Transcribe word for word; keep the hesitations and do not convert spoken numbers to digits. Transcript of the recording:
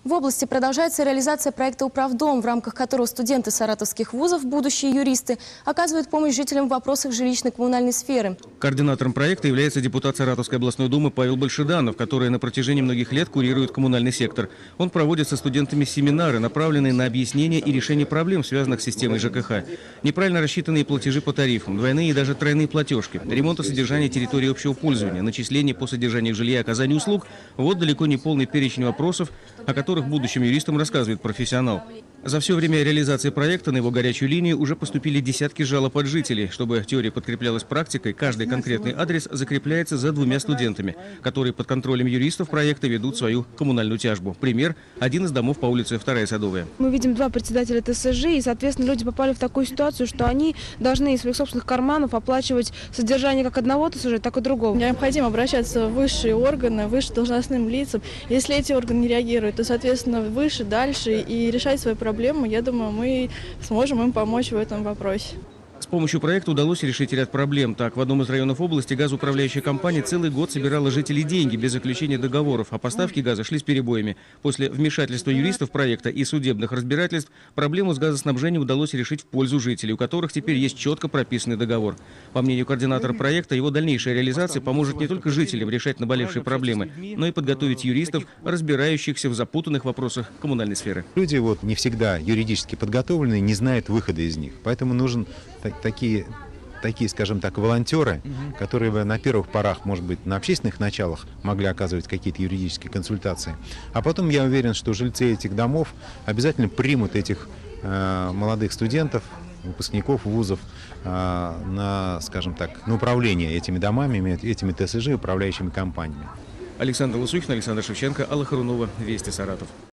В области продолжается реализация проекта «Управдом», в рамках которого студенты саратовских вузов, будущие юристы, оказывают помощь жителям в вопросах жилищно-коммунальной сферы. Координатором проекта является депутат Саратовской областной думы Павел Большеданов, который на протяжении многих лет курирует коммунальный сектор. Он проводит со студентами семинары, направленные на объяснение и решение проблем, связанных с системой ЖКХ. Неправильно рассчитанные платежи по тарифам, двойные и даже тройные платежки, ремонт и содержание территории общего пользования, начисление по содержанию жилья и оказанию услуг – вот далеко не полный перечень вопросов, о которых будущим юристам рассказывает профессионал. За все время реализации проекта на его горячую линию уже поступили десятки жалоб от жителей. Чтобы теория подкреплялась практикой, каждый конкретный адрес закрепляется за двумя студентами, которые под контролем юристов проекта ведут свою коммунальную тяжбу. Пример – один из домов по улице Вторая Садовая. Мы видим два председателя ТСЖ, и, соответственно, люди попали в такую ситуацию, что они должны из своих собственных карманов оплачивать содержание как одного ТСЖ, так и другого. Необходимо обращаться в высшие органы, выше должностным лицам. Если эти органы не реагируют, то, соответственно, выше, дальше и решать свои проблемы. Я думаю, мы сможем им помочь в этом вопросе. С помощью проекта удалось решить ряд проблем. Так, в одном из районов области газоуправляющая компания целый год собирала жителей деньги без заключения договоров, а поставки газа шли с перебоями. После вмешательства юристов проекта и судебных разбирательств проблему с газоснабжением удалось решить в пользу жителей, у которых теперь есть четко прописанный договор. По мнению координатора проекта, его дальнейшая реализация поможет не только жителям решать наболевшие проблемы, но и подготовить юристов, разбирающихся в запутанных вопросах коммунальной сферы. Люди вот не всегда юридически подготовленные, не знают выхода из них, поэтому нужен такие, такие, скажем так, волонтеры, которые бы на первых порах, может быть, на общественных началах могли оказывать какие-то юридические консультации. А потом я уверен, что жильцы этих домов обязательно примут этих э, молодых студентов, выпускников вузов э, на, скажем так, на управление этими домами, этими ТСЖ, управляющими компаниями. Александр Лысухин, Александр Шевченко, Алла Харунова, Вести, Саратов.